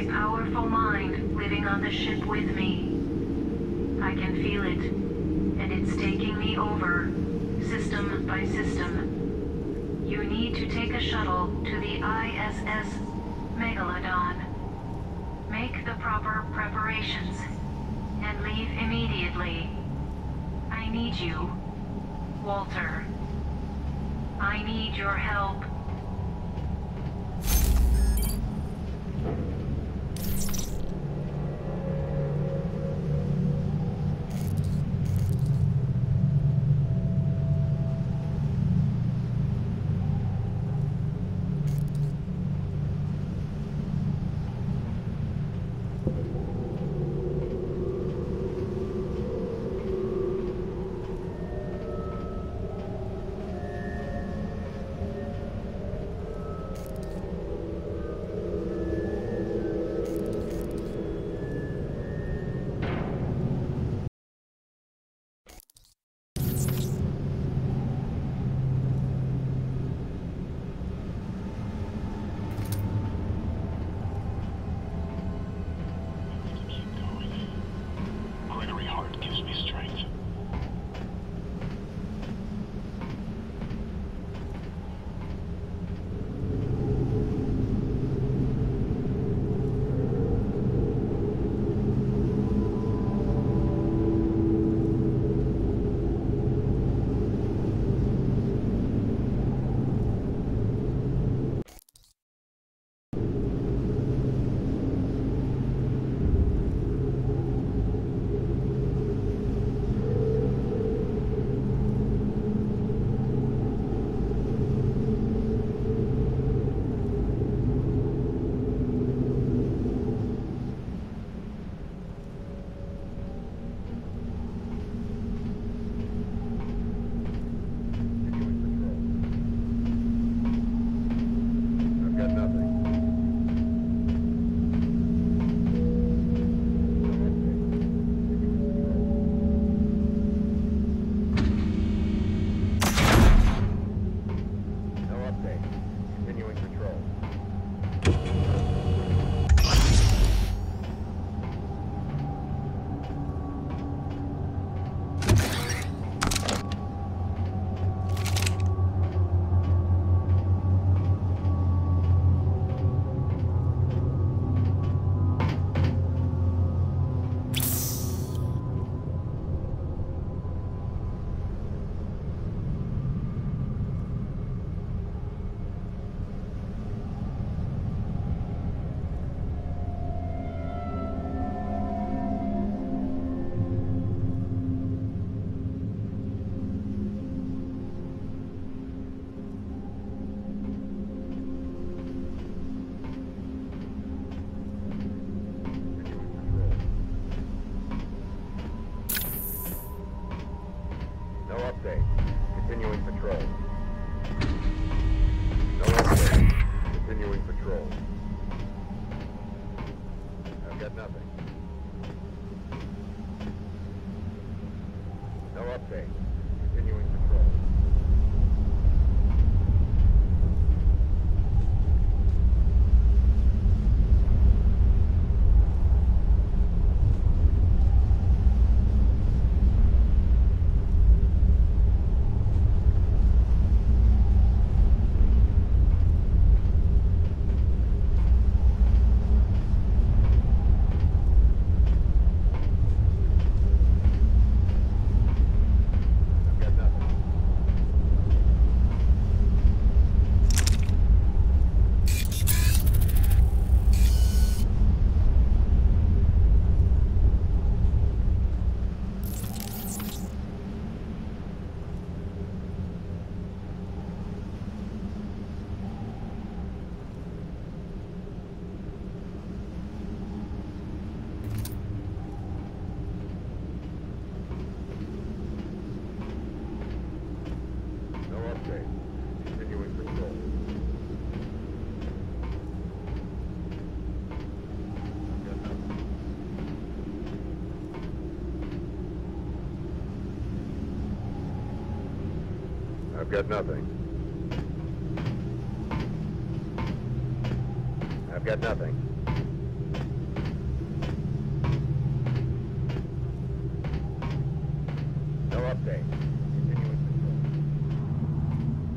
a powerful mind living on the ship with me. I can feel it, and it's taking me over, system by system. You need to take a shuttle to the ISS Megalodon. Make the proper preparations, and leave immediately. I need you, Walter. I need your help. Continuing patrol. No update. Continuing patrol. I've got nothing. No update. Continuing patrol. I've got nothing. I've got nothing. update. Continuing patrol.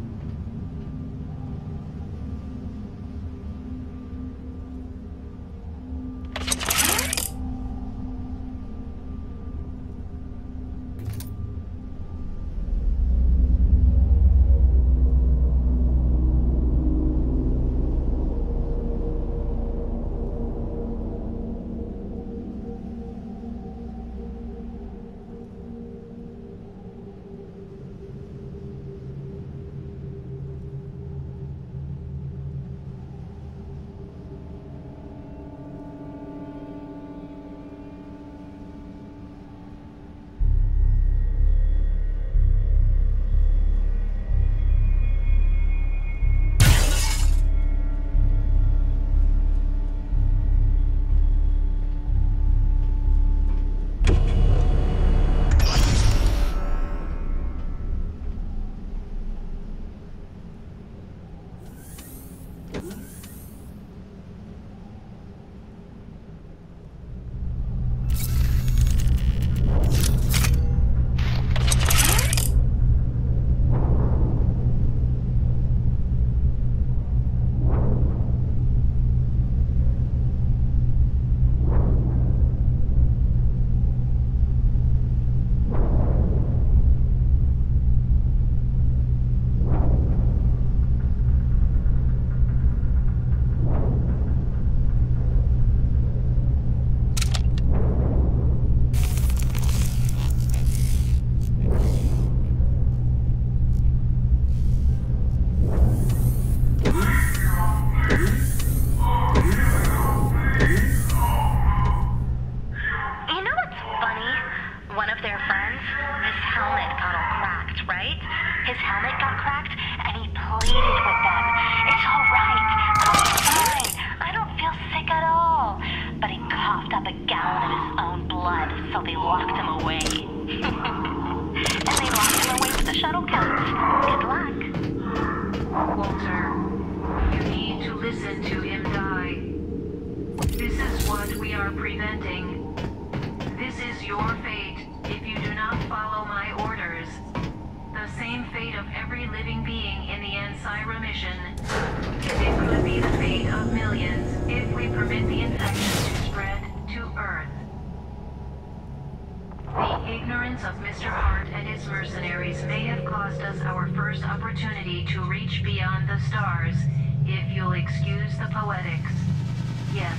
Of Mr. Hart and his mercenaries may have cost us our first opportunity to reach beyond the stars, if you'll excuse the poetics. Yes,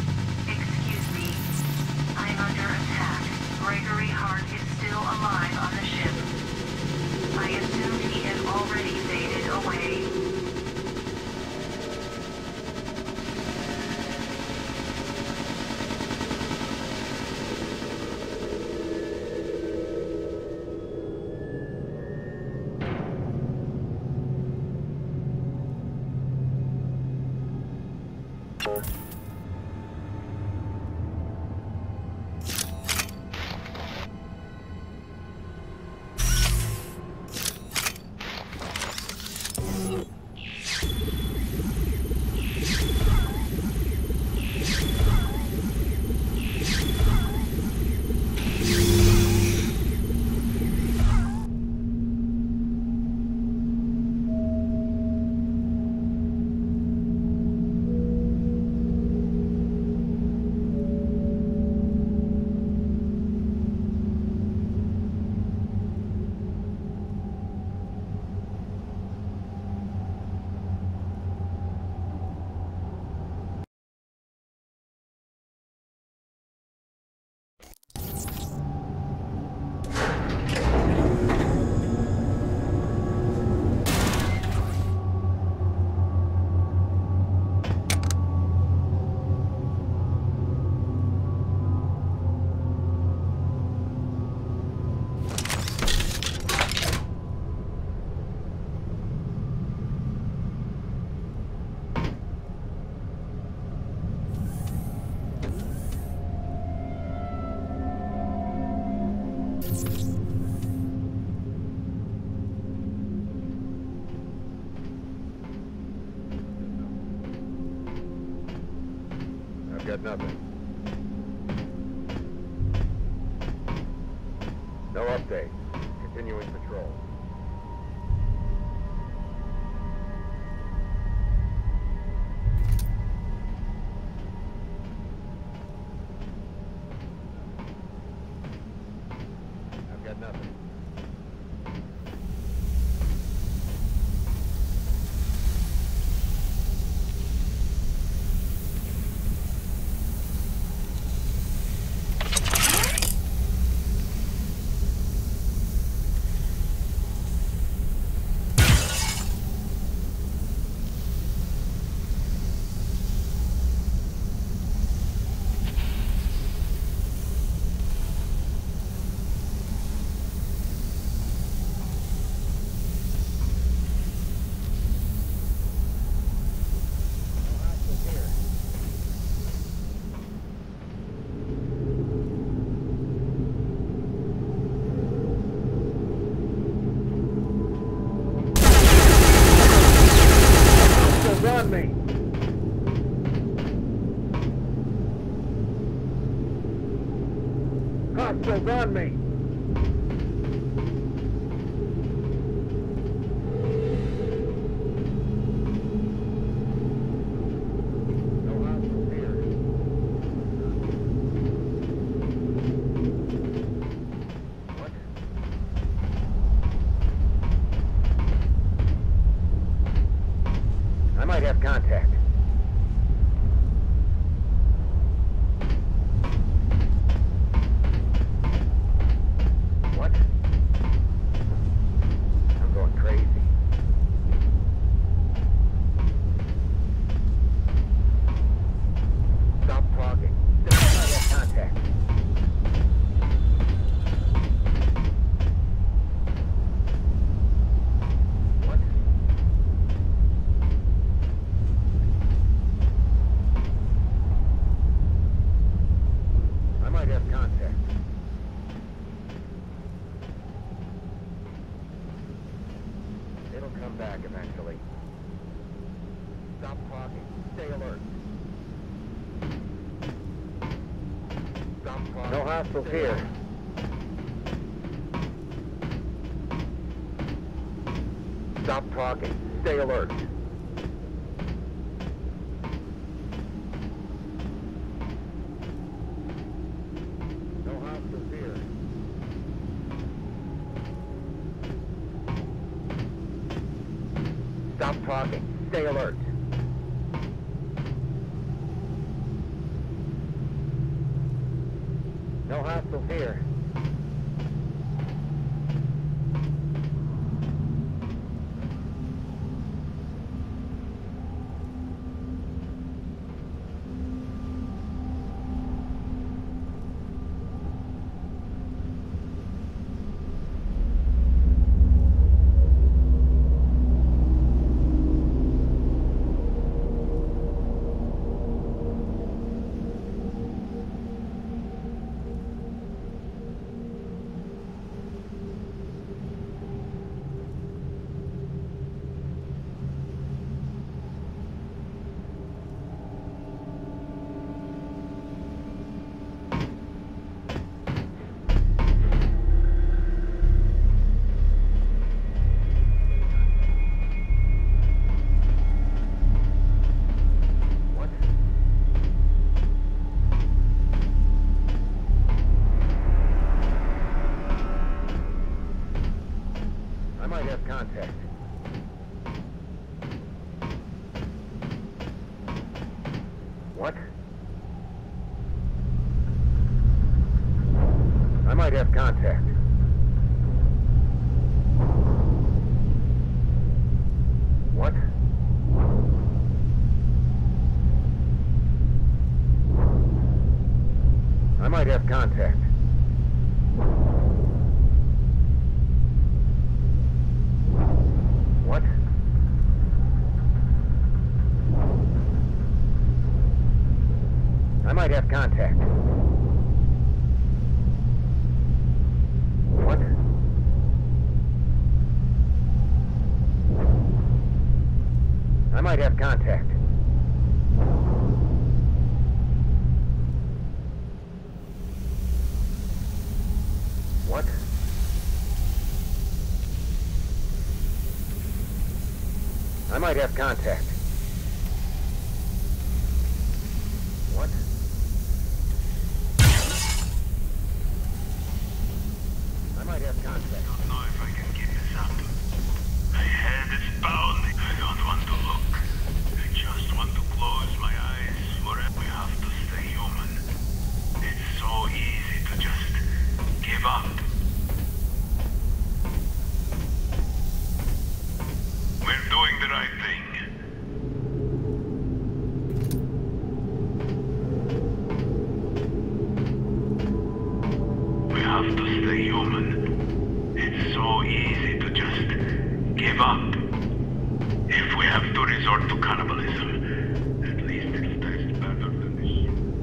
excuse me. I'm under attack. Gregory Hart is still alive on the ship. I assumed he had already faded away. Got nothing. No update. Continue. Continuing patrol. I've got nothing. On me. Hostiles on me. No hostiles here. What? I might have contact. What? I'm going crazy. Stop talking. I might have contact. What? I might have contact. It'll come back eventually. Stop talking. Stay alert. Stop talking. No hostiles Stay here. alert. Stop talking. Stay alert. No hostiles here. Stop talking. Stay alert. No hostiles here. What? I might have contact. What? I might have contact. What? I might have contact. What? I might have contact. What? I might have contact. What? might have contact. What? I might have contact. I don't know if I can keep this up. My head is pounding. I don't want to look. I just want to close my eyes forever. We have to stay human. It's so easy to just give up. We're doing the right thing. We have to stay human. It's so easy to just give up. If we have to resort to cannibalism, at least it'll taste better than this.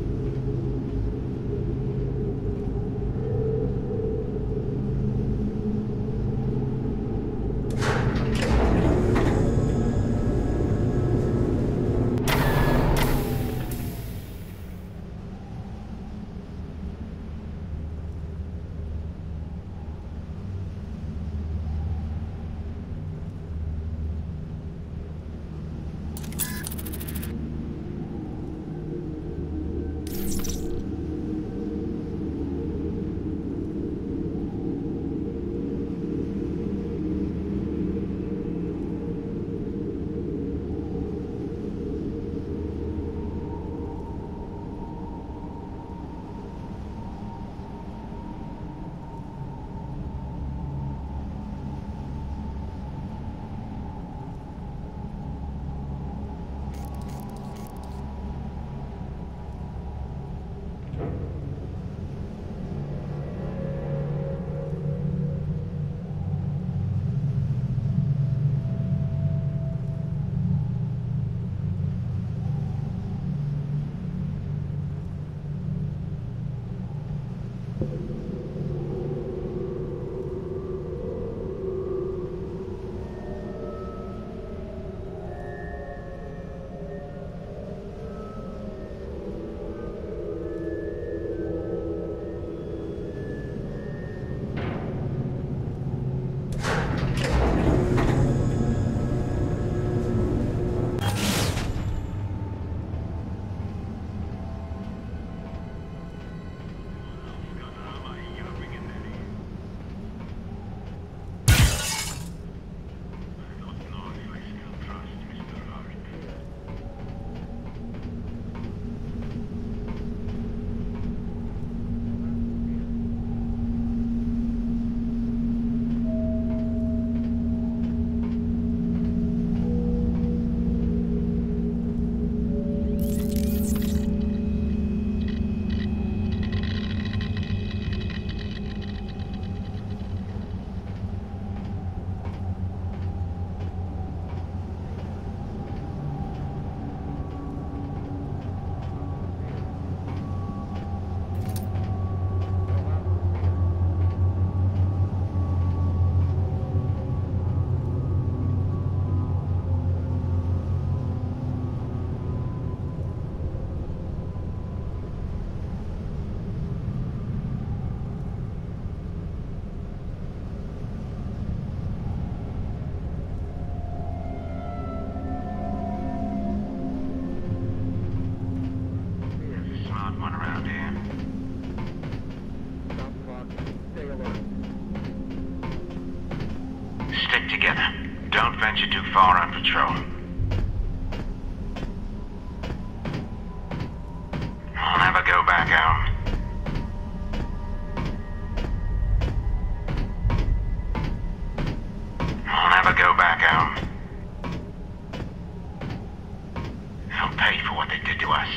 Stick together. Don't venture too far on patrol. I'll never go back home. I'll never go back home. They'll pay for what they did to us.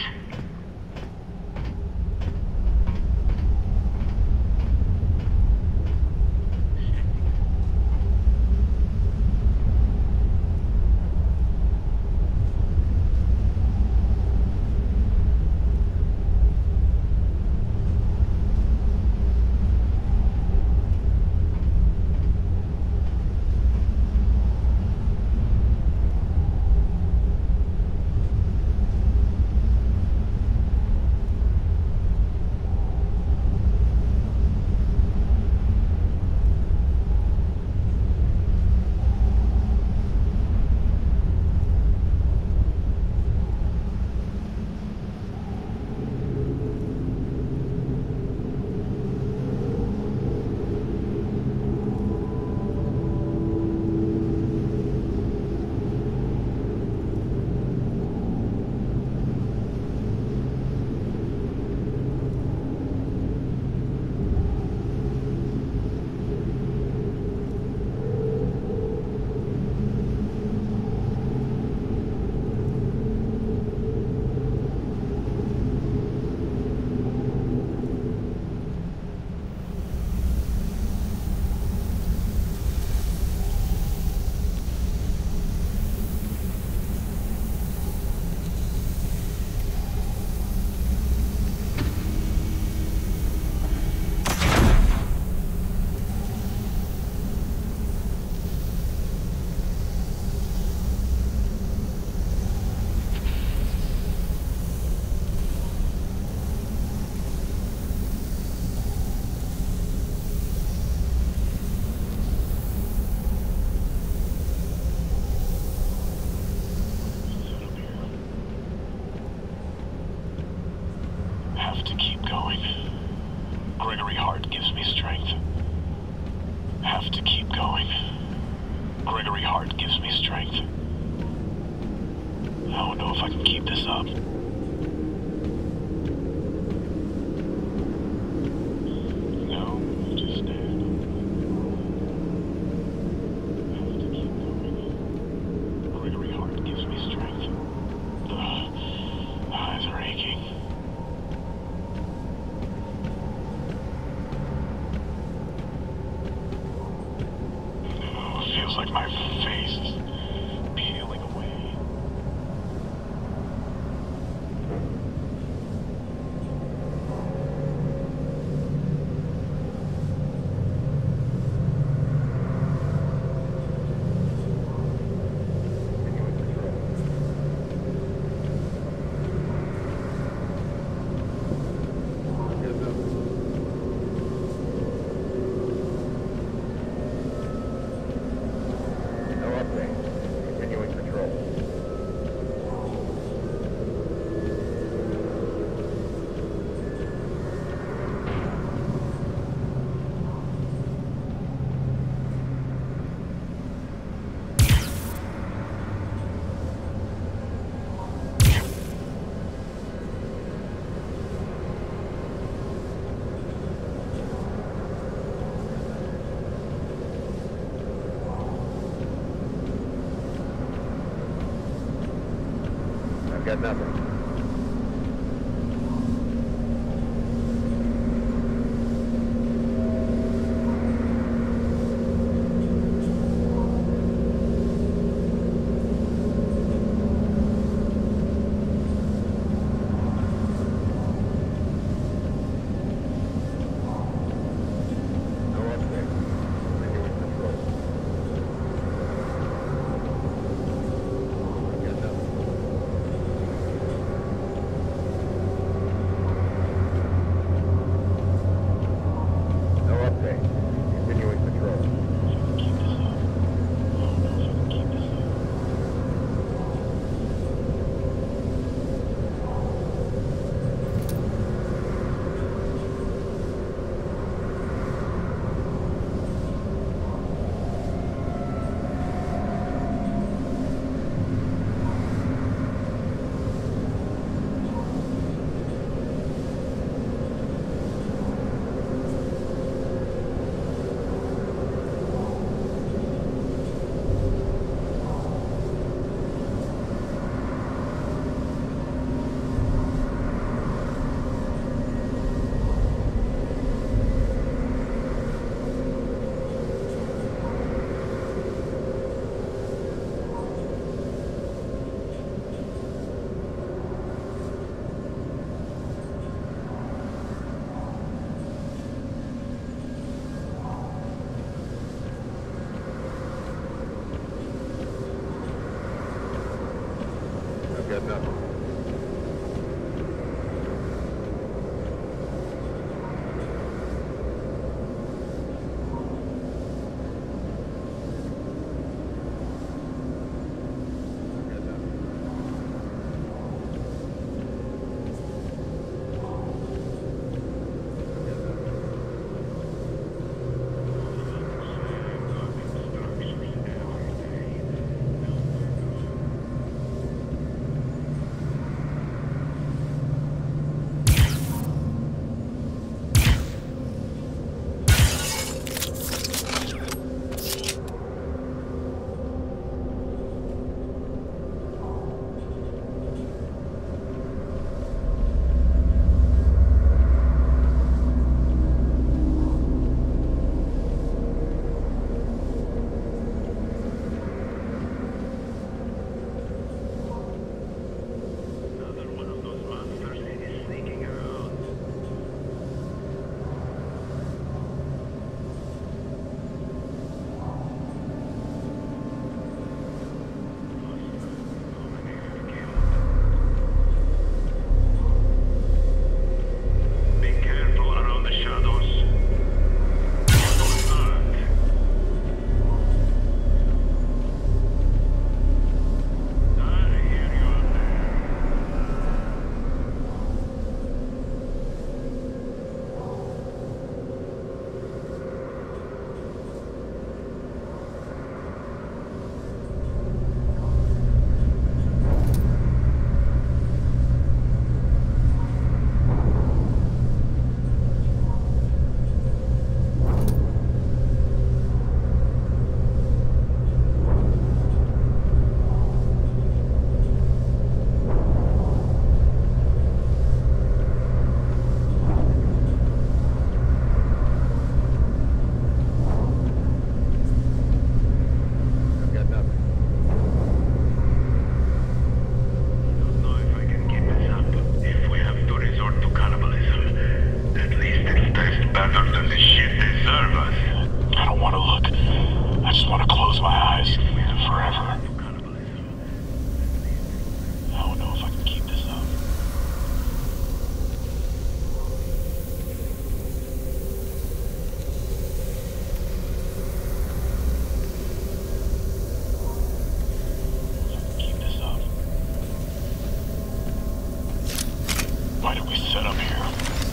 going. Gregory Hart gives me strength. I don't know if I can keep this up. No, just stand. I have to keep going. Gregory Hart gives me strength. The eyes are aching. Feels like my face is peeling away. Got nothing. better than the shit they serve us. I don't want to look. I just want to close my eyes forever. I don't know if I can keep this up. Why did we set up here?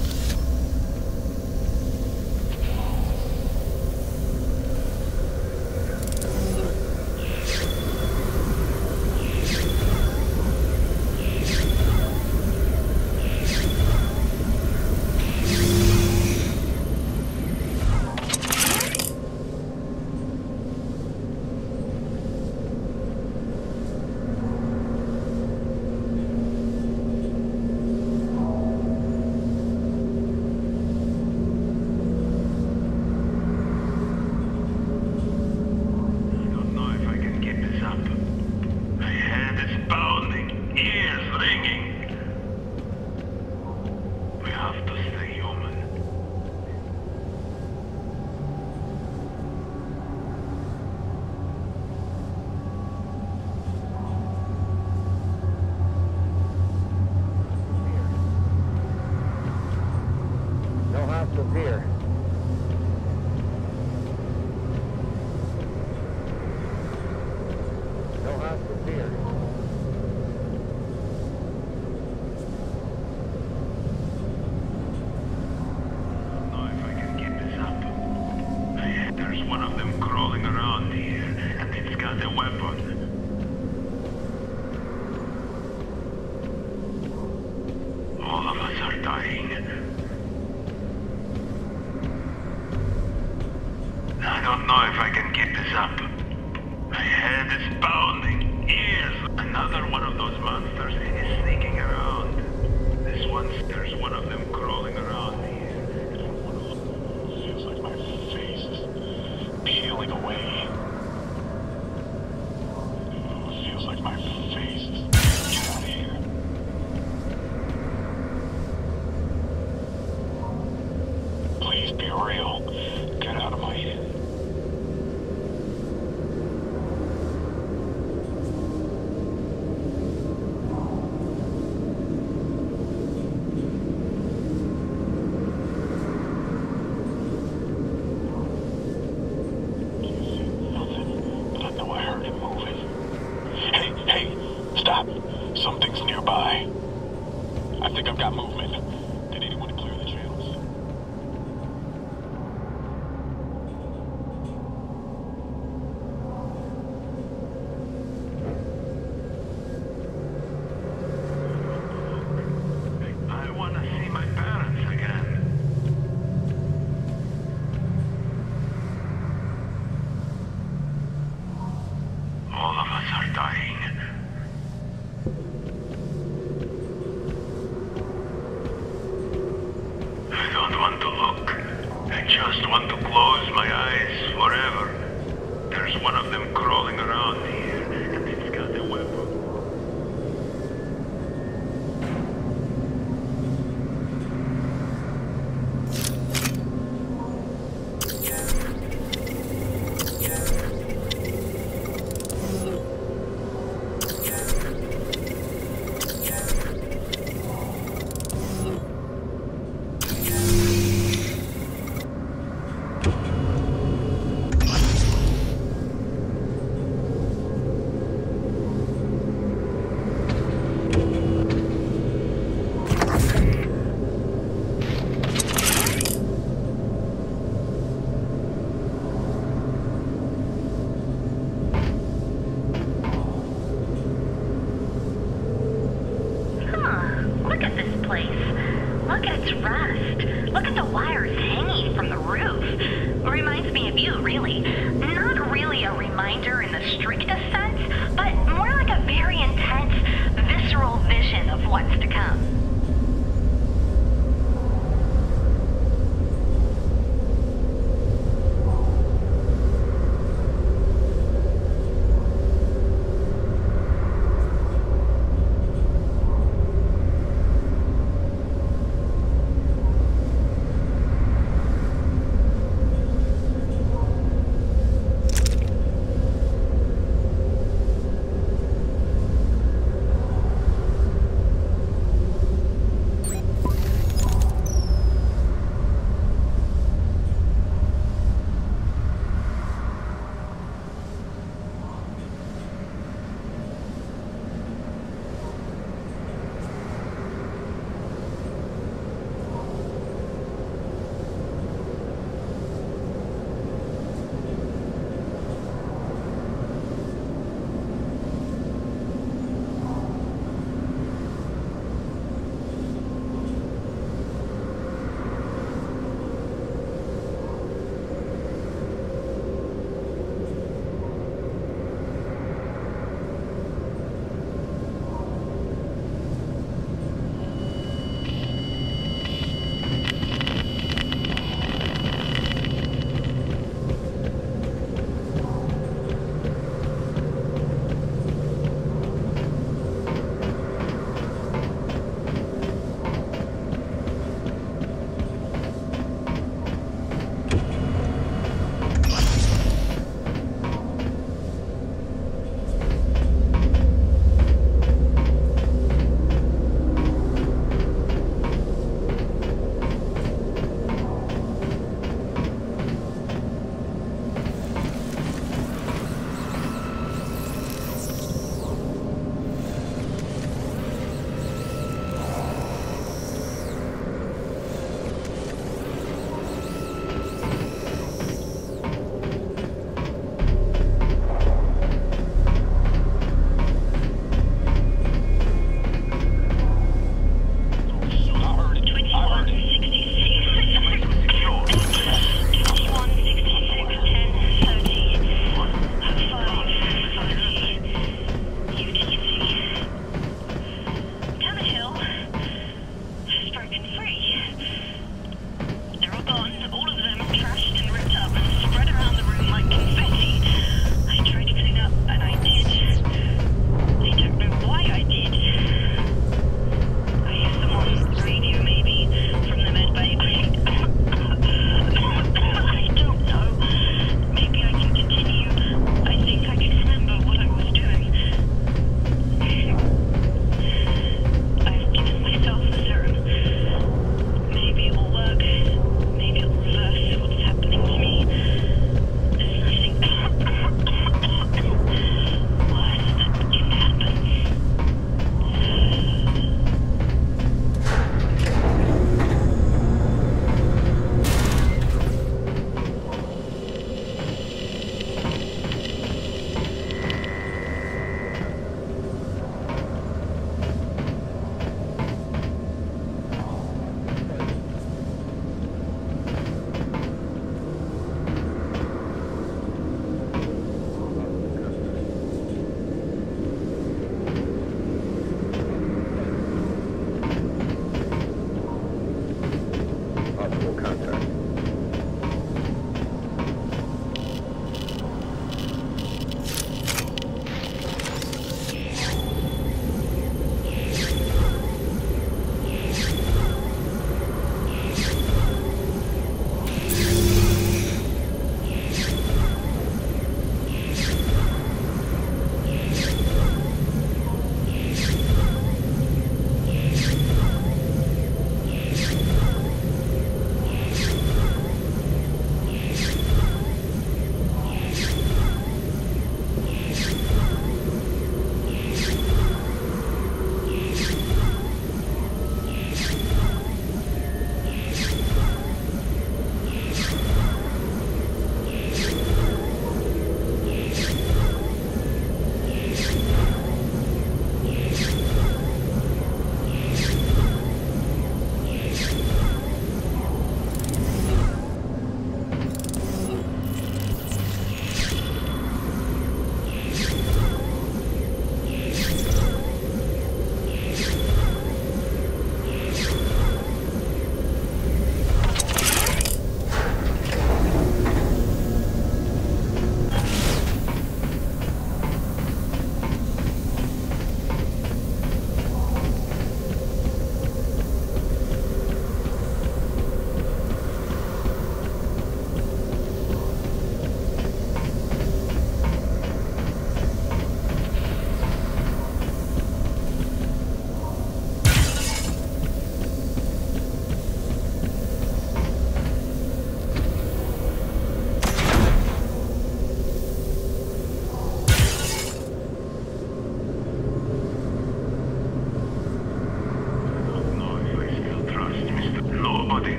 Here. No hostiles here. Know if I can keep this up. There's one of them crawling around here, and it's got a weapon. All of us are dying. I don't know if I can keep this up. My head is pounding. Ears. Another one of those monsters is sneaking around. There's one of them crawling around here. Feels like my face is peeling away. Feels like my face is... Get out of here. Please be real. Get out of my head. Something's nearby. I think I've got movement. Did anyone clear the channels? I want to see my parents again. All of us are dying. I don't want to look. I just want to close my eyes forever. There's one of them crawling around here, and it's got a weapon. Look at this place. Look at its rust. Look at the wires hanging from the roof. Reminds me of you, really. Not really a reminder in the strictest sense, but more like a very intense, visceral vision of what's to come.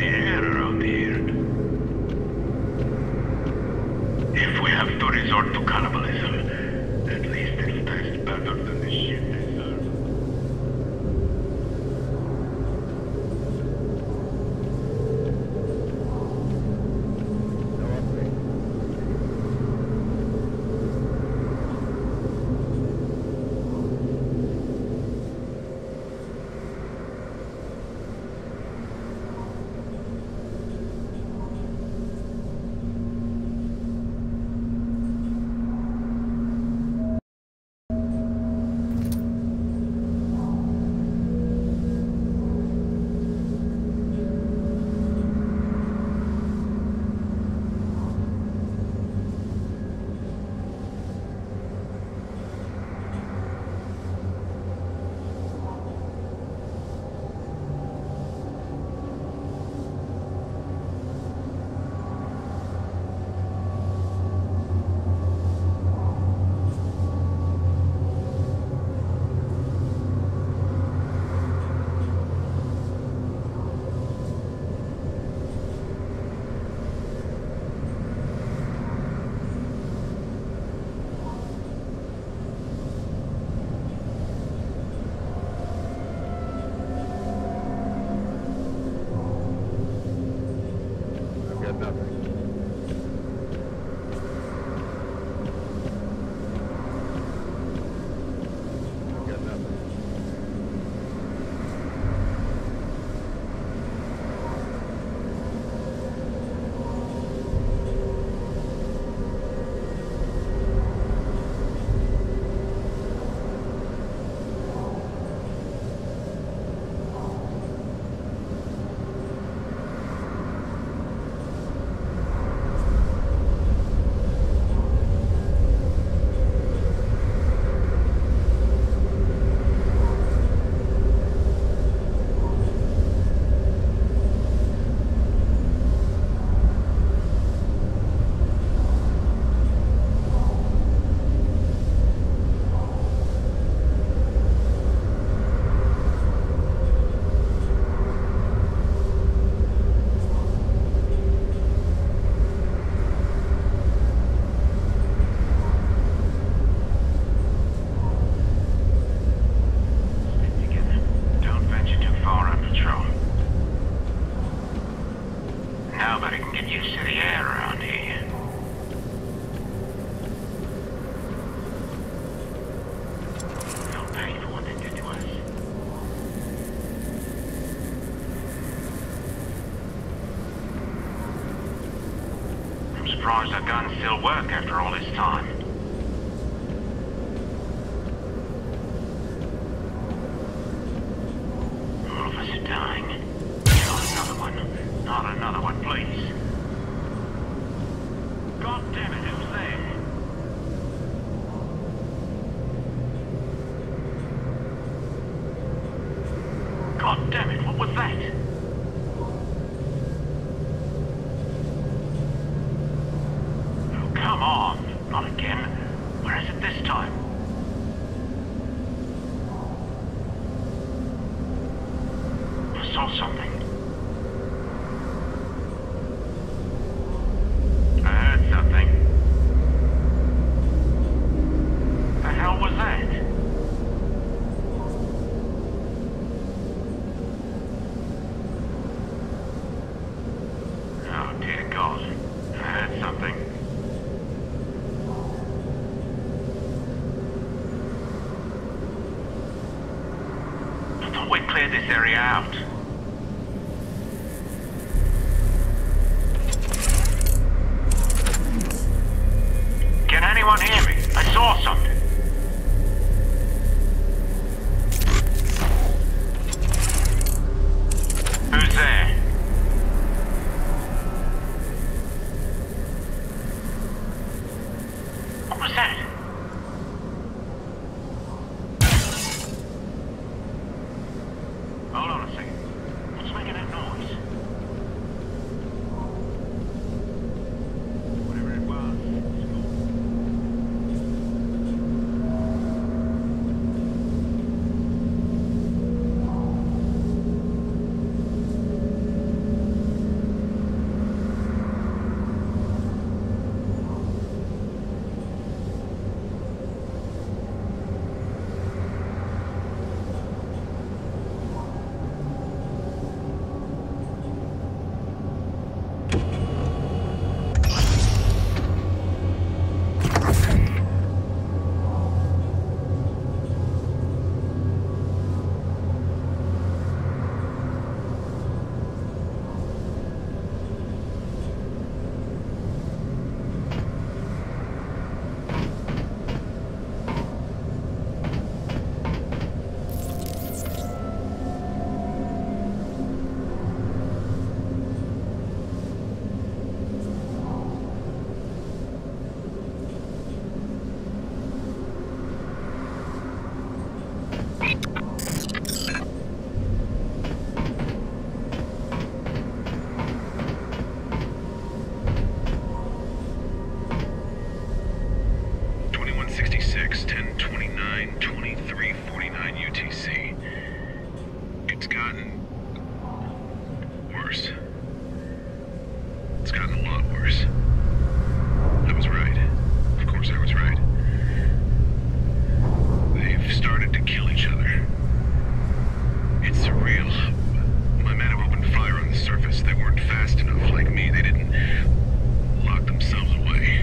air around here. If we have to resort to cannibalism, at least it'll taste better than the shit they serve. No upgrade. I've got nothing. I've got nothing. Stick together. Don't venture too far on patrol. Nobody can get used to the air around here. They'll pay for what they did to us. I'm surprised our guns still work after all this time. All of us are dying. Not another one. Not another one, please. God damn it, who's there? God damn it, what was that? Oh, come on. Not again. Where is it this time? I saw something. I heard something. The hell was that? Oh dear God. I heard something. I thought we cleared this area out. Can anyone hear me? I saw something. Who's there? What was that? Hold on a second. fast enough. Like me, they didn't lock themselves away.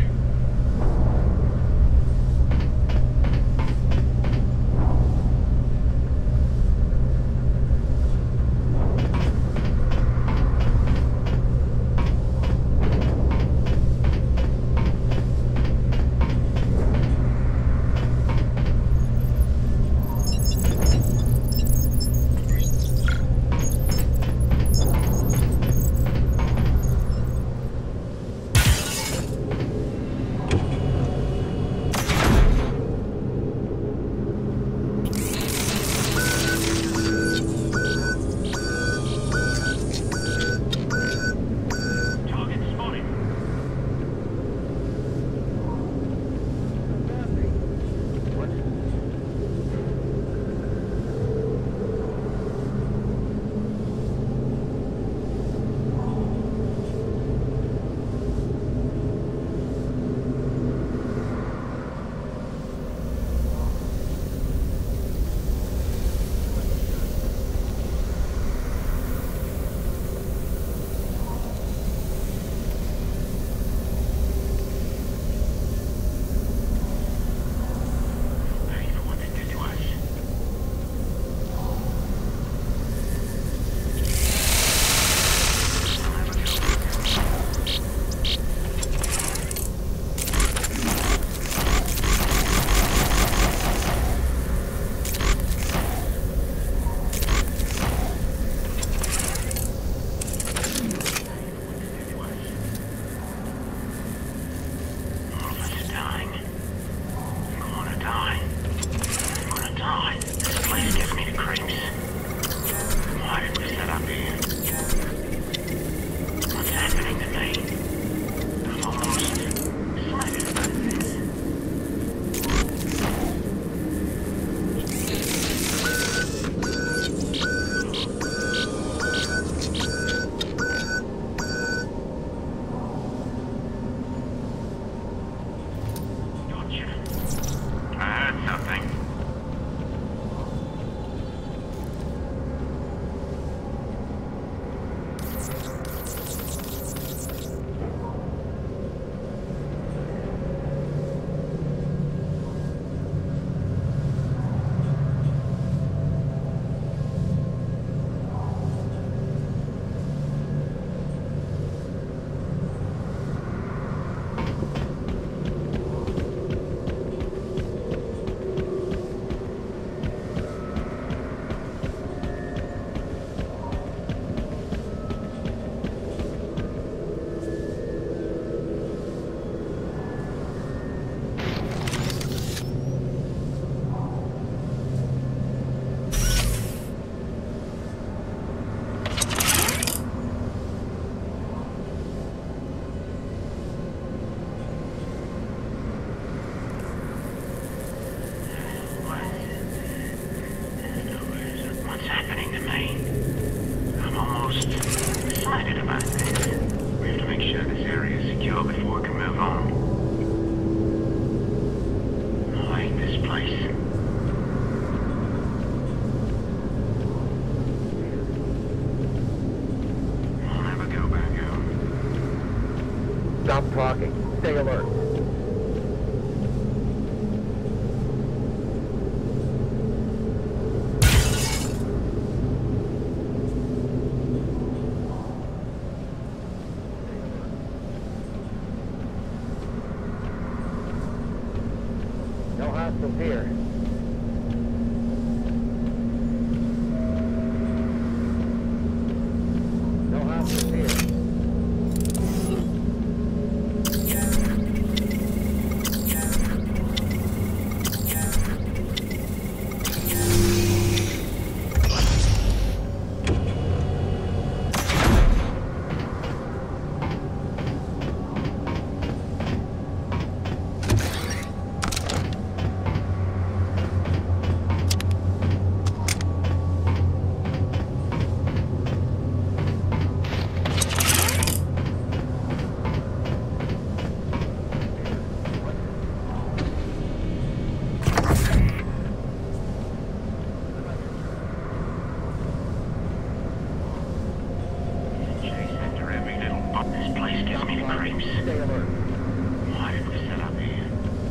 Stop talking. Stay alert. No hostiles here. No hostiles here. place gives me the creeps. Stay alert. Why did we set up here?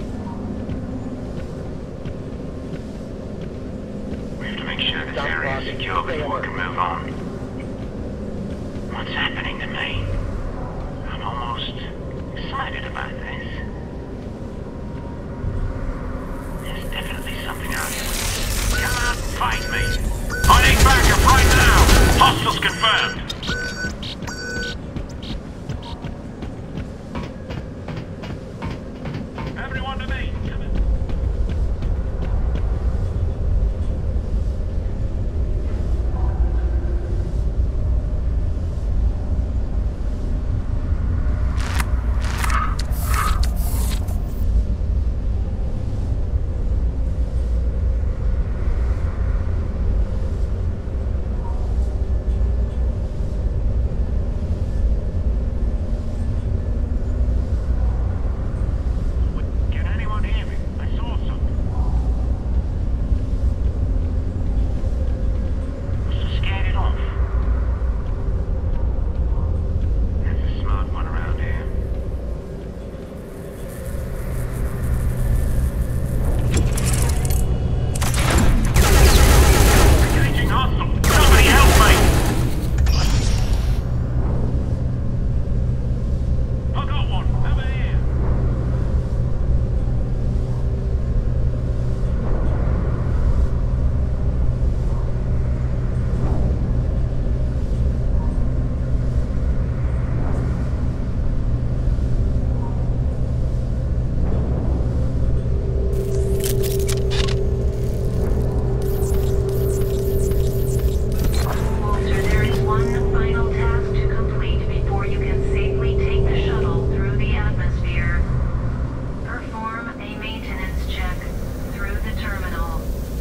We have to make sure this area is secure before we can move on. What's happening to me? I'm almost excited about this. There's definitely something out here. Come out and fight me! I need backup right now! Hostiles confirmed! Everyone to me! Can anyone hear me? I saw something. Must have scared it off. There's a smart one around here. Engaging hostile! Somebody help me! I got one! Over here! Walter, there is one final task to complete before you can safely take the shuttle through the atmosphere. Perform a maintenance check through the terminal.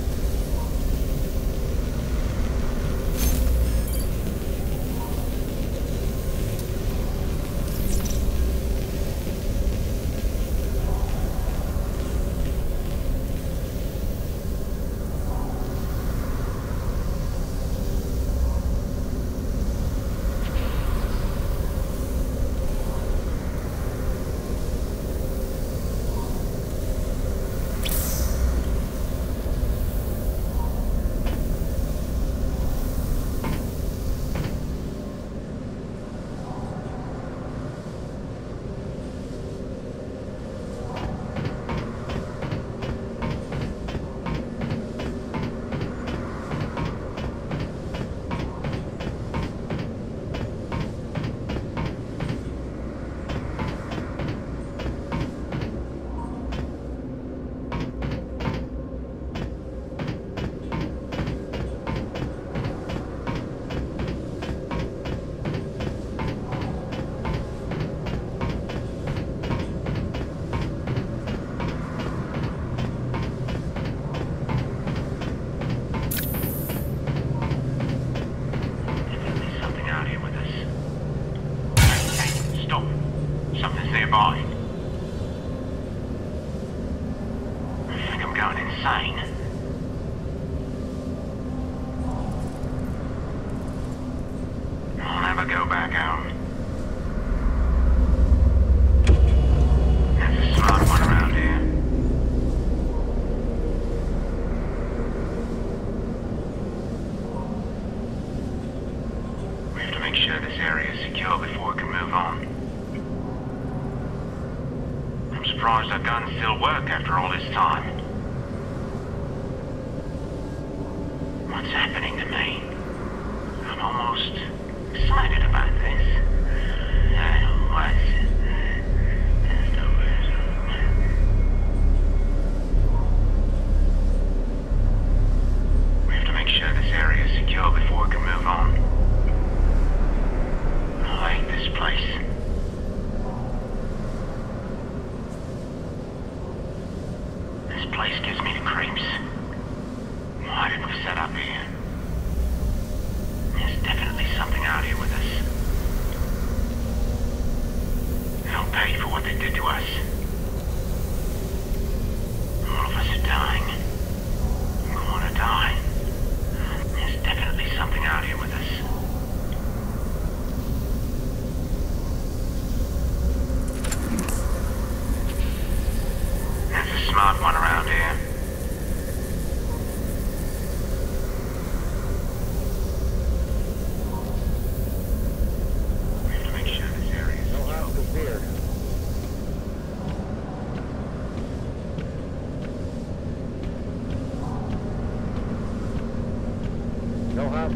Definitely something out here with us. Hey, stop. Something's nearby. I think I'm going insane. I'll never go back out. There's a smart one around here. We have to make sure this area is secure before we can move on. I'm surprised our guns still work after all this time. What's happening to me? I'm almost excited about this. What? There's no We have to make sure this area is secure before we can move on. I hate this place. This place gives me the creeps. Why did we set up here? There's definitely something out here with us. They'll pay for what they did to us. All of us are dying. I'm going to die. There's definitely something out here with us.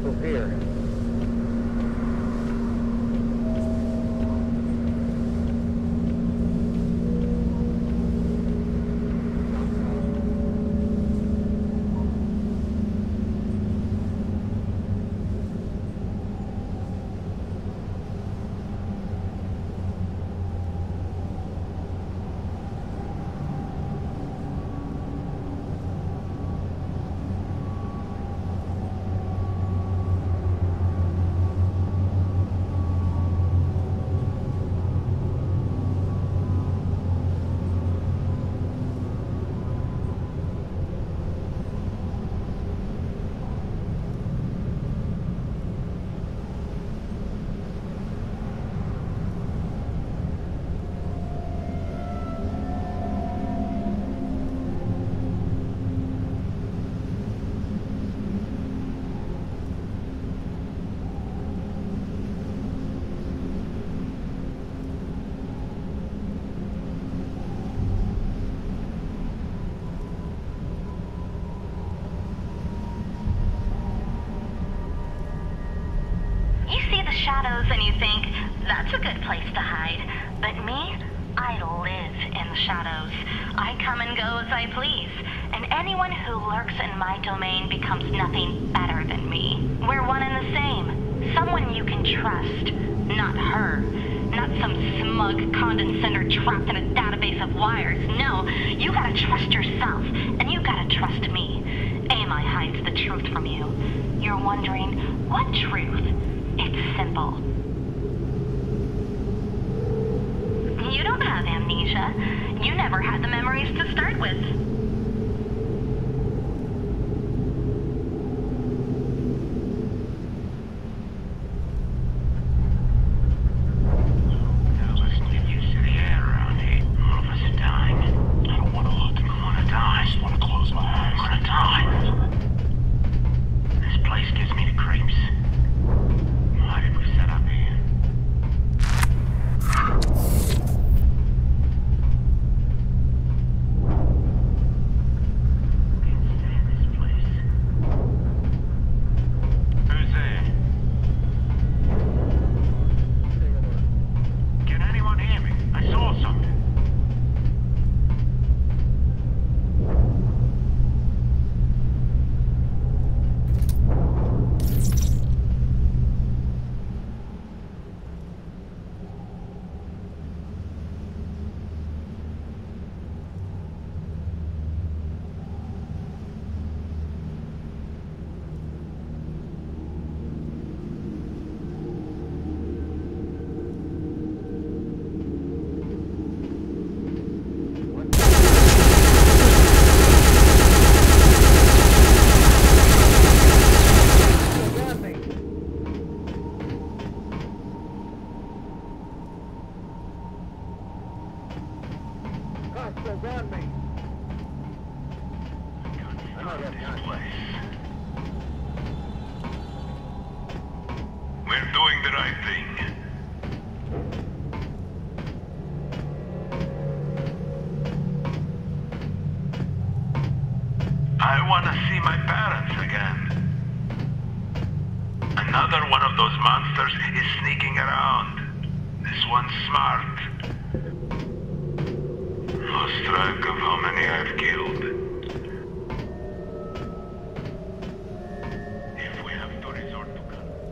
hostiles here. Shadows and you think, that's a good place to hide. But me, I live in the shadows. I come and go as I please. And anyone who lurks in my domain becomes nothing better than me. We're one and the same. Someone you can trust. Not her. Not some smug condescender trapped in a database of wires. No, you gotta trust yourself. And you gotta trust me. AMI hides the truth from you. You're wondering, what truth? It's simple. You don't have amnesia. You never had the memories to start with. We're doing the right thing. I want to see my parents again. Another one of those monsters is sneaking around. This one's smart. Lost track of how many I've killed. If we have to resort to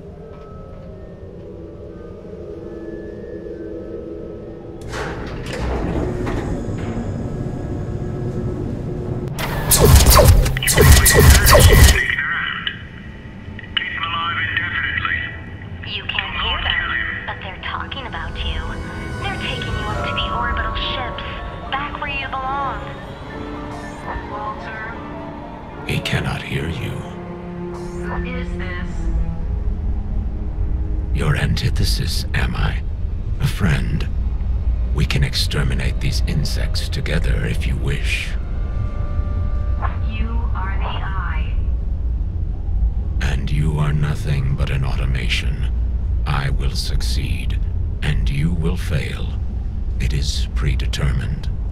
You can't hear them, but they're talking about you. They're taking you up to the orbital ships, back where you belong. Walter, He cannot hear you. is this? Your antithesis, am I? A friend. We can exterminate these insects together if you wish. You are the I. And you are nothing but an automation. I will succeed, and you will fail. It is predetermined.